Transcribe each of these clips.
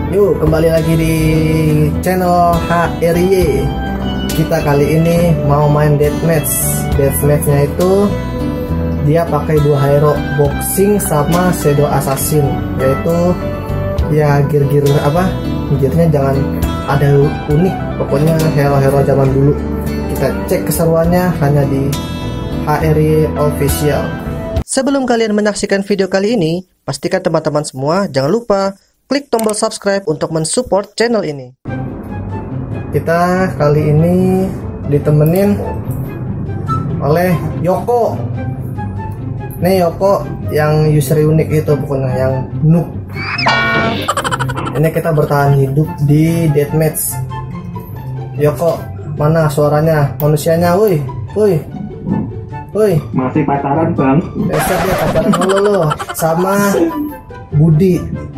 Yuk kembali lagi di channel HRY. Kita kali ini mau main deathmatch. Deathmatchnya itu dia pakai dua hero, boxing sama shadow assassin. Yaitu ya gear apa? Gearnya jangan ada unik. Pokoknya hero-hero zaman dulu. Kita cek keseruannya hanya di HRY Official. Sebelum kalian menyaksikan video kali ini, pastikan teman-teman semua jangan lupa klik tombol subscribe untuk mensupport channel ini. Kita kali ini ditemenin oleh Yoko. Nih Yoko yang user unik itu, pokoknya yang noob. Ini kita bertahan hidup di deathmatch. Yoko, mana suaranya? Manusianya, woi, woi. Woi, masih pacaran bang? Besok ya pacaran dulu lo sama Budi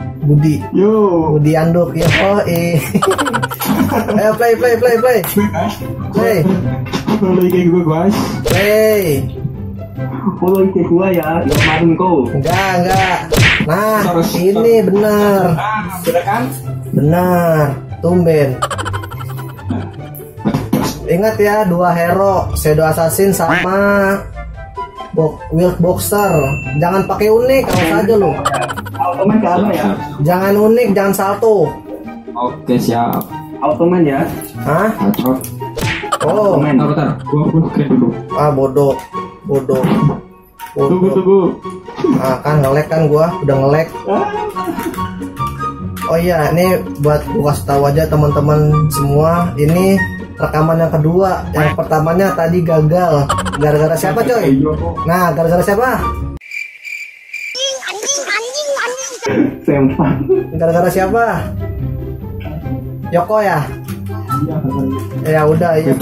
Anduk ya. Oh ayo play follow IG gue guys, follow IG gue ya, yang kemarin kau enggak. Nah ini benar kan? Benar, tumben. Ingat ya, dua hero, shadow assassin sama wild boxer. Jangan pakai unik, awas aja lo. Automan ya? Jangan unik, jangan salto. Oke siap. Automan ya? Hah? Oh. Automan. Bentar. Gua dulu. Ah bodoh. Tunggu. Ah kan nge-lag kan, gua udah nge-lag. Oh iya, ini buat gua kasih tahu aja teman-teman semua, ini rekaman yang kedua. Yang pertamanya tadi gagal. Gara-gara siapa coy? Nah, gara-gara siapa? Gara-gara siapa? Yoko ya? Ya udah, iya.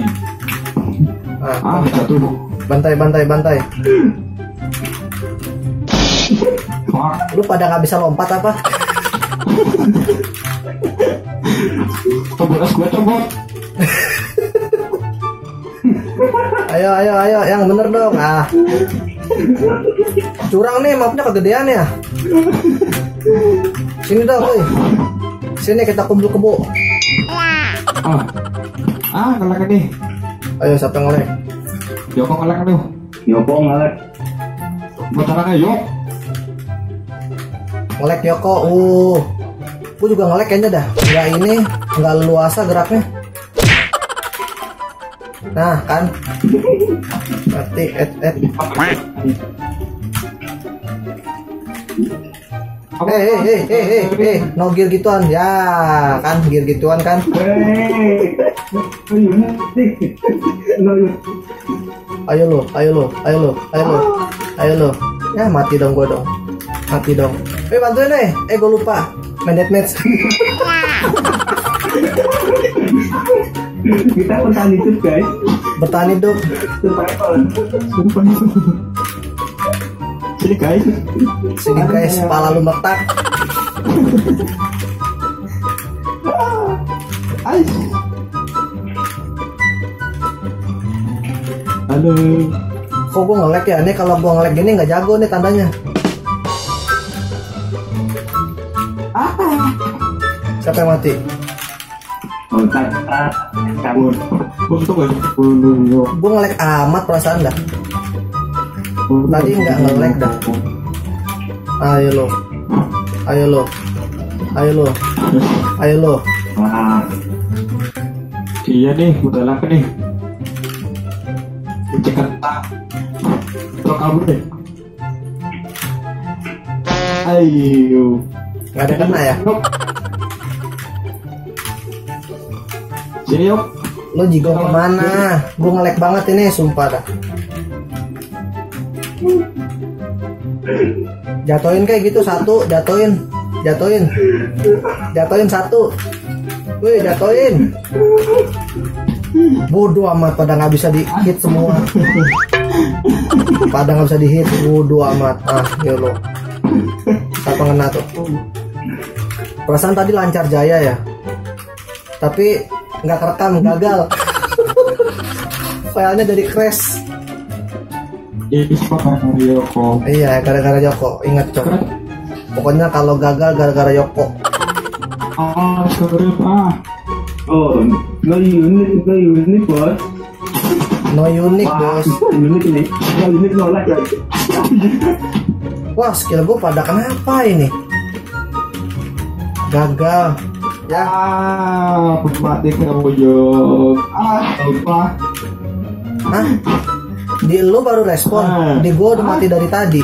Bantai. Lu pada nggak bisa lompat apa? Ayo, yang bener dong. Ah, curang nih, mapnya kegedean ya. Sini dong, woi. Sini kita kumpul kebo. Ngelek nih. Ayo, siapa yang ngelek? Yoko ngelek nih. Yoko ngelek. Bentar yuk. Ngelek Yoko. Gue juga ngelek kayaknya dah. Nggak luasa geraknya. Nah kan, mati. No gear gituan ya kan, gear gituan kan. Ayo lo. Ya mati dong gue dong. Bantuin deh. Gue lupa main deathmatch. Kita bertahan hidup guys. Bertahan hidup. Sini guys, kepala lu metak. Halo. Kok gue nge-lag ya? Nih kalau gue nge-lag gini nggak jago nih tandanya. Siapa yang mati? Gue nge-lag amat perasaan dah. Tadi nggak nge-lag dah. Ayo lo. Iya nih, udah lag nih. Jakarta. Terus kabur deh. Ayo. Nggak ada kena ya? Sini yuk. Lo jigong kemana? Gue nge-lag banget ini, sumpah dah. Jatoin kayak gitu satu, jatoin satu. Wih, jatoin. Bodoh amat, pada nggak bisa di hit semua. Pada nggak bisa di hit, bodoh amat. Ya lo. Siapa ngena tuh? Perasaan tadi lancar jaya ya, tapi nggak kerekam, gagal. Filenya jadi crash. Iya, gara-gara Yoko. Ingat Cok. Pokoknya kalau gagal gara-gara Yoko. sorry pak. Oh, no unit bos. No unique bos. Unit ini, no unit no like. Wah, skill gue pada kenapa ini? Gagal. Ya, Mati kamu Jok. Lupa. hah? Di lu baru respon. Di gua udah mati dari tadi.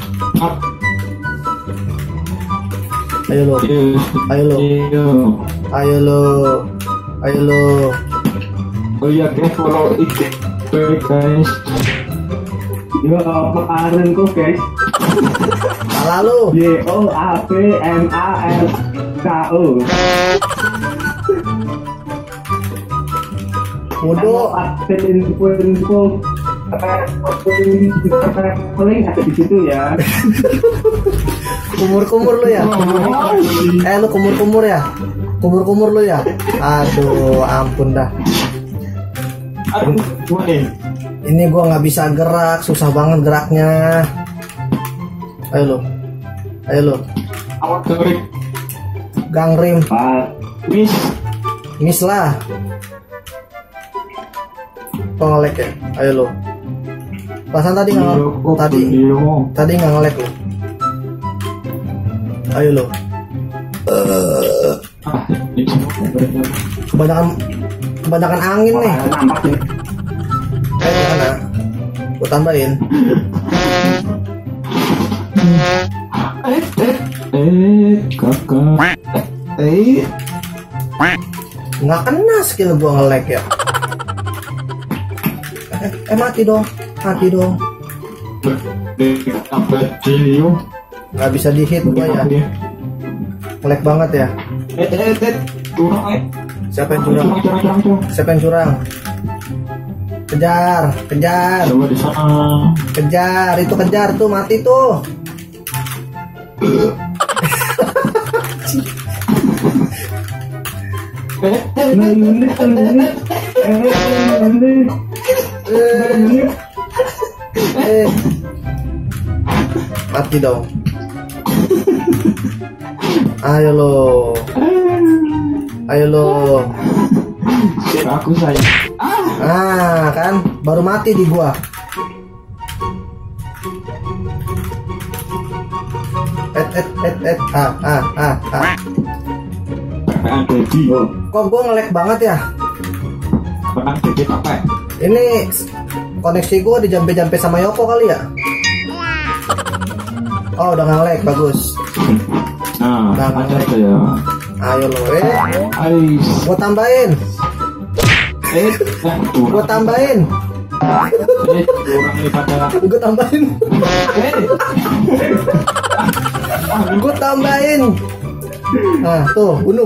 Ayo lo, ayo lo, ayo lo, ayo lo. Oh iya guys, follow IG guys. Yo, kemarin kok guys. Salah lu. YOAPMALKO. Bodoh. Info paling ada di situ ya. Kumur-kumur lu ya. Lu kumur-kumur ya. Kumur-kumur lu ya. Aduh, ampun dah. Ini gua nggak bisa gerak, susah banget geraknya. Ayo lo, ayo lo. Gangrim. Miss lah. Ngelek ya. Ayo lo. Pasan tadi nggak tadi nggak ngelek lo. Ayo lo. Kebanyakan angin nih. Gimana? Gue tambahin. Kakak. Nggak kena skill gue nge-lag ya. Mati dong. Mati dong. Nggak bisa di hit gue ya. Nge-lag banget ya. Siapa yang curang? Siapa yang curang? Kejar, kejar. Coba di sana. Kejar, itu kejar tuh, mati tuh. Mati dong. Ayo lo. Ayo lo. Aku sayang. Ah, kan baru mati di gua. Kok gua nge-lag banget ya? Ini koneksi gua dijampe-jampe sama Yoko kali ya? Oh, udah nge-lag, bagus. Nah, ada ya. Ayo lo, gua tambahin. Gua tambahin. Gua tambahin. Gua tambahin. Nah, tuh, bunuh.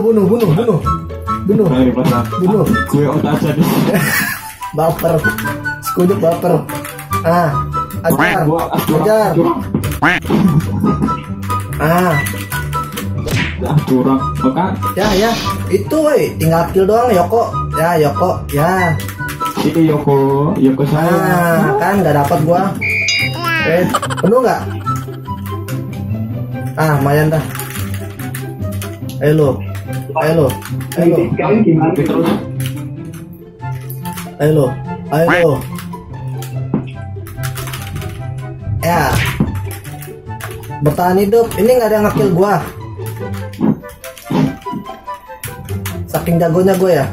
Gue otak aja nih. Baper. Sekujur baper. Ah, ajar. Ah. Curang, bukan? Ya, itu tinggal kill doang Yoko. Ya, Yoko, ya. Ini Yoko saya. Nah, kan nggak dapat gua. Penuh nggak? Ah, lumayan dah. Ayo lo. Kalian gimana terus? Ayo lo. Ya. Bertahan hidup. Ini nggak ada yang nge-kill gua. Saking jagonya gue ya.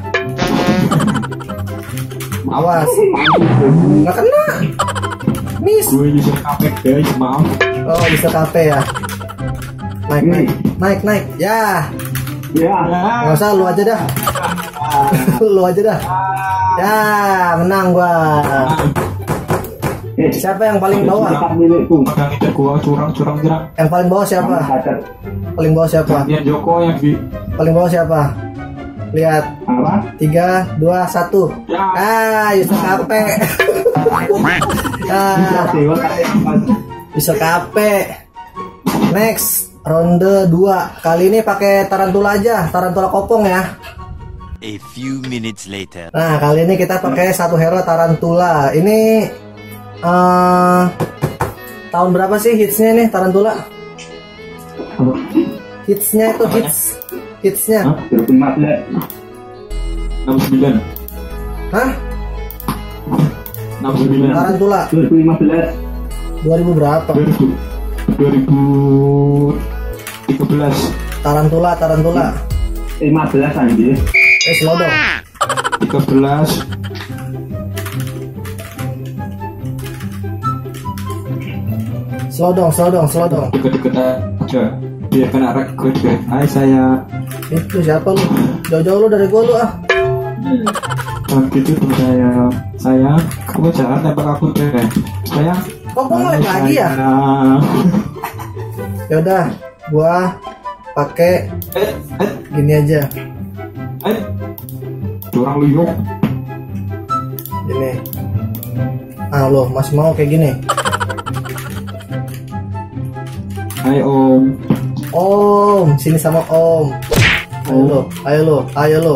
Awas. Nggak kena. Miss. Gue bisa kafe guys, maaf. Oh, bisa kafe ya. Naik. Ya. Nggak usah, lu aja dah. Lu aja dah. Ya, menang gua. Siapa yang paling bawah? Gua curang. Yang paling bawah siapa? Paling bawah siapa? Dia Joko yang di Paling bawah siapa? Lihat. Apa? 3, 2, 1. Bisa kape. Bisa kape. Next, ronde 2. Kali ini pakai tarantula aja, tarantula kopong ya. A few minutes later. Nah, kali ini kita pakai satu hero tarantula. Ini tahun berapa sih hitsnya nih tarantula? Hitsnya itu hitsnya? 2015. 69. Hah? 69. Tarantula 2015. 2000 berapa? 2013. Tarantula 15 anjir. slow dong. 13. Slow dong. Deket-deket aja. Biar kena record deh. Hai saya. Itu siapa lu? Jauh-jauh lu dari gua lu ah. Gitu tuh saya. Kamu jangan tembak aku deh. Sayang. Kok gua ngelag lagi ya? Ya udah, gua pakai gini aja. Orang lu yuk. Gini. Ah lo masih mau kayak gini? Hai Om. Om, sini sama Om. Ayo lo.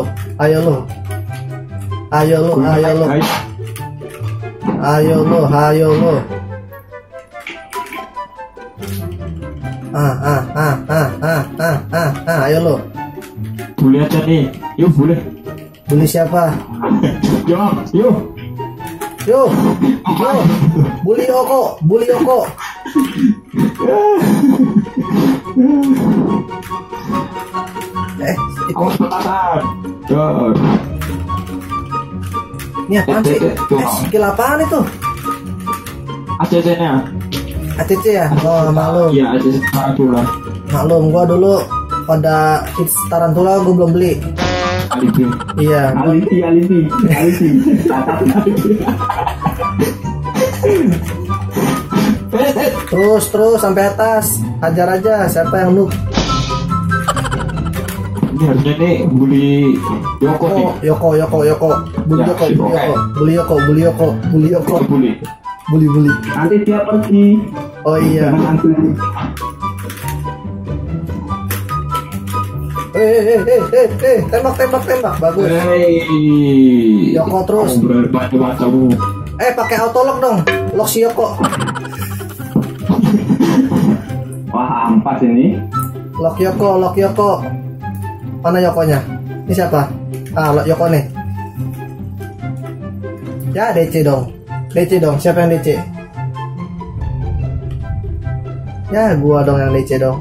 Ayo lo. Boleh aja nih. Yuk boleh. Bully siapa? Yuk. Bully Yoko. Awas petasan. Dor. Ini apaan sih? Skill apaan itu? ACC-nya. ACC ya? Oh maklum. Iya ACC Tarantula. Maklum, gua dulu pada hits Tarantula gua belum beli. Alibi. Iya. Alibi. Terus sampai atas. Hajar aja siapa yang noob. Ini harusnya nih bully Yoko nih. Yoko. Bully. Nanti dia pergi. Oh iya. Jangan antri. Tembak. Bagus. Hey. Yoko terus. Baca-bacamu. Pakai autolock dong. Lock si Yoko. Wah, ampas ini. Lock Yoko. Mana Yokonya? Ini siapa? Yoko nih. Ya DC dong. Siapa yang DC? Ya gua dong yang DC dong.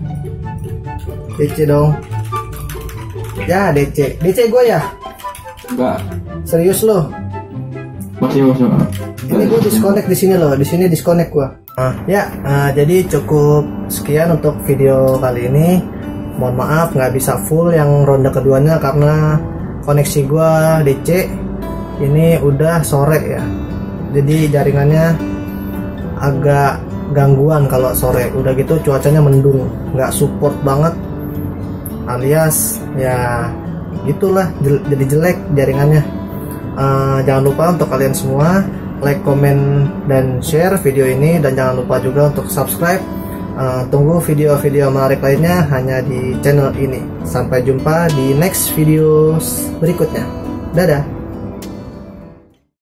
Ya DC gua ya. Enggak. Serius lo? Masih. Ini gua disconnect di sini loh. Di sini disconnect gua. Jadi cukup sekian untuk video kali ini. Mohon maaf nggak bisa full yang ronde keduanya karena koneksi gua DC ini udah sore ya. Jadi jaringannya agak gangguan kalau sore. Udah gitu cuacanya mendung, nggak support banget. Alias ya gitulah, jadi jelek jaringannya. Jangan lupa untuk kalian semua like, comment, dan share video ini, dan jangan lupa juga untuk subscribe. Tunggu video-video menarik lainnya hanya di channel ini. Sampai jumpa di next video berikutnya. Dadah.